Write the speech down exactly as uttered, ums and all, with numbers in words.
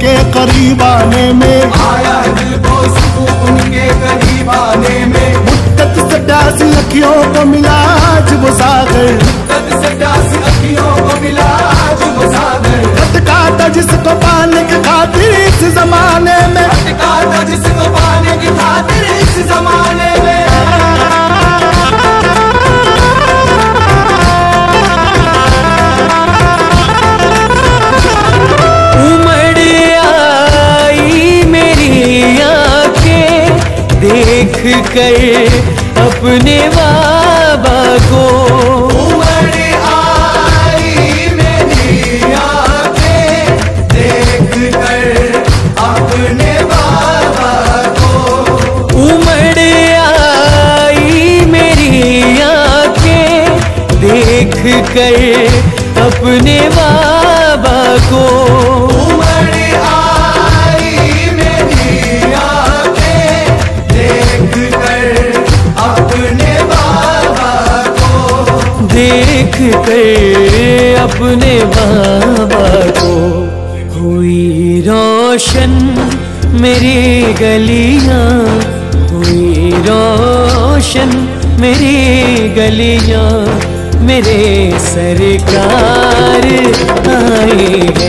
उनके करीब आने में, आया दिल को सुकून उनके करीब आने में। मुद्दत से प्यासी अखियों को मिला आज वो सागर, मुद्दत से प्यासी अखियों को मिला आज वो सागर। भटका था जिसको पाने की खातिर इस जमाने में, भटका था जिसको पाने की खातिर इस जमाने में। देख कर अपने बाबा को, उमड़ आई मेरी आँखें देख कर अपने बाबा को। उमड़ आई मेरी आँखें देख कर अपने बाबा को। देख कर अपने बाबा को हुई रोशन मेरी गलियां, हुई रोशन मेरी गलियां। मेरे सरकार आए